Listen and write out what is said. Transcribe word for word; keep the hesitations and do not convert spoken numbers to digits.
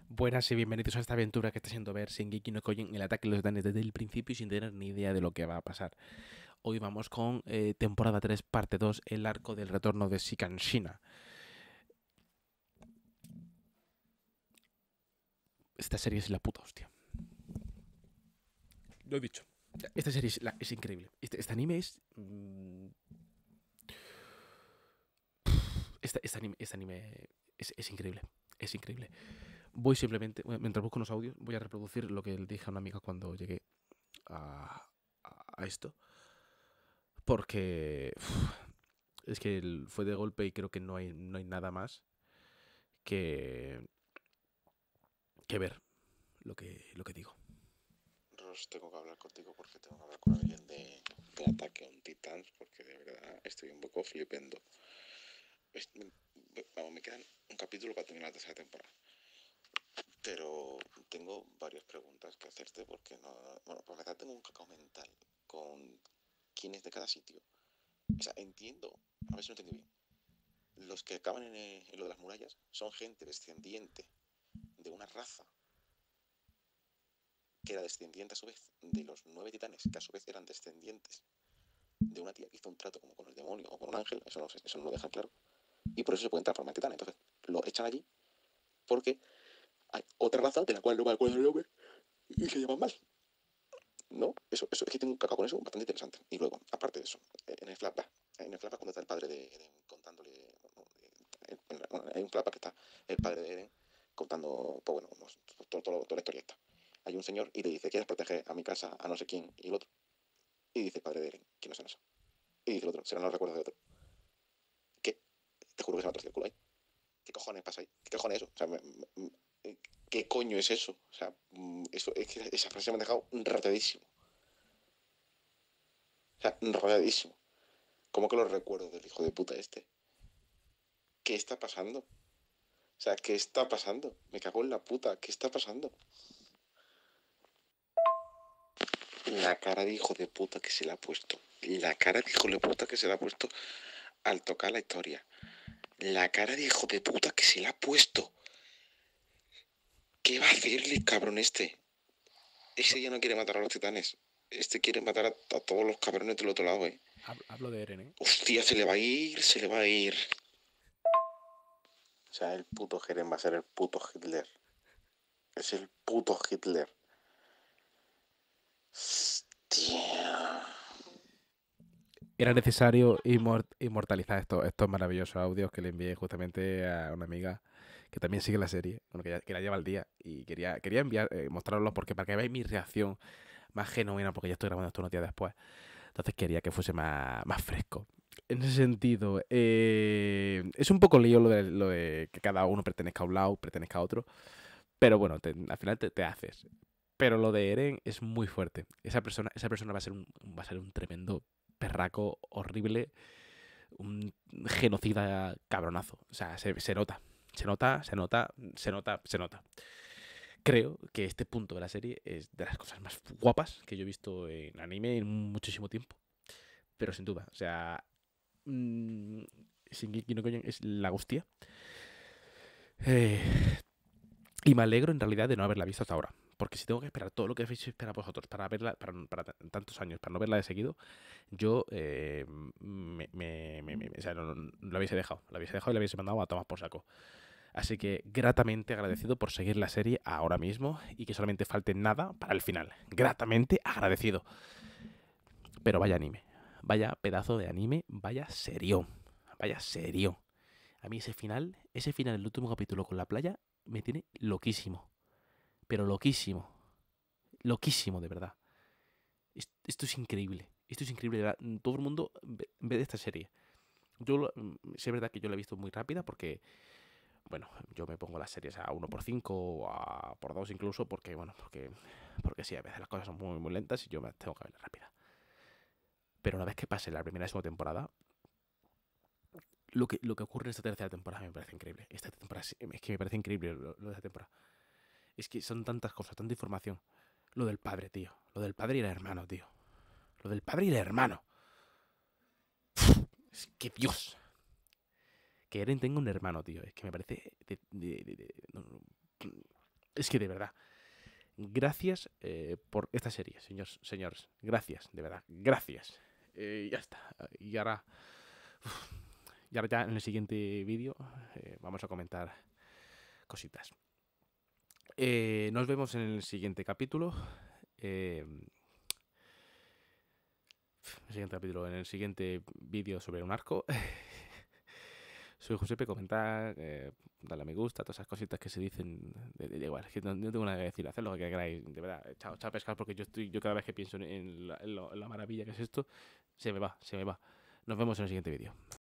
Buenas y bienvenidos a esta aventura que está siendo ver Shingeki no Kyojin, el ataque de los titanes desde el principio y sin tener ni idea de lo que va a pasar. Hoy vamos con eh, temporada tres, parte dos, el arco del retorno de Shikanshina. Esta serie es la puta hostia. Lo he dicho. Esta serie es, la- es increíble. Este, este anime es... mm, este, este anime, este anime es, es increíble. Es increíble. Voy simplemente, mientras busco unos audios, voy a reproducir lo que le dije a una amiga cuando llegué a, a- a esto. Porque uf, es que el- fue de golpe y creo que no hay, no hay nada más que, que ver lo que, lo que digo. Ross, tengo que hablar contigo porque tengo que hablar con alguien de, de ataque a un titán, porque de verdad estoy un poco flipendo. Es- me, me- vamos, me quedan un capítulo para terminar la tercera temporada, pero tengo varias preguntas que hacerte porque no. Bueno, por empezar, tengo un cacao mental con quién es de cada sitio. O sea, entiendo, a ver si lo entendí bien. Los que acaban en, eh, en lo de las murallas son gente descendiente de una raza que era descendiente a su vez de los nueve titanes, que a su vez eran descendientes de una tía que hizo un trato como con el demonio o con un ángel, eso no, eso no lo deja claro, y por eso se pueden transformar en titán. Entonces lo echan allí porque hay otra raza de la cual no me acuerdo el nombre y se llaman mal. ¿No? Eso, eso es que tengo un cacao con eso bastante interesante. Y luego, aparte de eso, en el flashback, en el flashback cuando está el padre de Eren contándole. Bueno, hay un flashback que está el padre de Eren contando, pues bueno, todo, todo, toda la historia esta. Hay un señor y le dice: ¿Quieres proteger a mi casa a no sé quién? Y el otro. Y dice el padre de Eren: ¿Quién es eso? Y dice el otro: serán los recuerdos de otro. ¿Qué? Te juro que se me ha torcido el culo ahí. ¿Qué cojones pasa ahí? ¿Qué cojones es eso? O sea, me, me, ¿qué coño es eso? O sea, eso, es que esa frase me ha dejado ratadísimo. O sea, ratadísimo. ¿Cómo que los recuerdos del hijo de puta este? ¿Qué está pasando? O sea, ¿qué está pasando? Me cago en la puta. ¿Qué está pasando? La cara de hijo de puta que se le ha puesto. La cara de hijo de puta que se le ha puesto al tocar la historia. La cara de hijo de puta que se le ha puesto. ¿Qué va a hacerle, cabrón, este? Ese ya no quiere matar a los titanes. Este quiere matar a, a todos los cabrones del otro lado, eh. Hablo, hablo de Eren, ¿eh? Hostia, se le va a ir, se le va a ir. O sea, el puto Jeren va a ser el puto Hitler. Es el puto Hitler. Hostia. Era necesario inmor- inmortalizar estos, estos maravillosos audios que le envié justamente a una amiga que también sigue la serie, bueno, que, ya, que la lleva al día, y quería, quería enviar, eh, mostrarlos porque para que veáis mi reacción más genuina, porque ya estoy grabando esto unos días después. Entonces quería que fuese más, más fresco. En ese sentido, eh, es un poco lío lo de, lo de que cada uno pertenezca a un lado, pertenezca a otro. Pero bueno, te- al final te, te haces. Pero lo de Eren es muy fuerte. Esa persona, esa persona va a ser un, va a ser un tremendo perraco horrible, un genocida cabronazo. O sea, se, se nota. Se nota, se nota, se nota, se nota. Creo que este punto de la serie es de las cosas más guapas que yo he visto en anime en muchísimo tiempo. Pero sin duda, o sea, mmm, Shingeki no Kyojin es la hostia. Eh, y me alegro en realidad de no haberla visto hasta ahora. Porque si tengo que esperar todo lo que habéis esperado vosotros para verla, para, para tantos años, para no verla de seguido, yo eh, me, me, me, me, o sea, no, no, lo habéis dejado. Lo habéis dejado y lo habéis mandado a tomar por saco. Así que gratamente agradecido por seguir la serie ahora mismo y que solamente falte nada para el final. Gratamente agradecido. Pero vaya anime. Vaya pedazo de anime. Vaya serio. Vaya serio. A mí ese final, ese final del último capítulo con la playa, me tiene loquísimo. Pero loquísimo. Loquísimo, de verdad. Esto es increíble. Esto es increíble. De verdad. Todo el mundo ve, ve de esta serie. Yo, sí es verdad que yo la he visto muy rápida porque, bueno, yo me pongo las series a uno por cinco o a por dos incluso porque, bueno, porque, porque sí, a veces las cosas son muy, muy lentas y yo me tengo que ver rápida. Pero una vez que pase la primera y segunda temporada, lo que, lo que ocurre en esta tercera temporada me parece increíble. Esta temporada es que me parece increíble lo, lo de esta temporada. Es que son tantas cosas, tanta información. Lo del padre, tío. Lo del padre y el hermano, tío. Lo del padre y el hermano. Es que Dios. Que Eren tenga un hermano, tío. Es que me parece... De, de, de, de, no, no. Es que de verdad, gracias eh, por esta serie, señores, señores. Gracias, de verdad, gracias. Eh, ya está. Y ahora, uf, y ahora ya en el siguiente vídeo eh, vamos a comentar cositas. Eh, nos vemos en el siguiente capítulo. Eh, el siguiente capítulo, en el siguiente vídeo sobre un arco. Soy Josepe, comentar, eh, darle a me gusta, todas esas cositas que se dicen. De, de, de igual, es que no, no tengo nada que decir, haced lo que queráis, de verdad. Chao, chao a pescar, porque yo estoy, yo cada vez que pienso en, en, la, en, lo, en la maravilla que es esto, se me va, se me va. Nos vemos en el siguiente vídeo.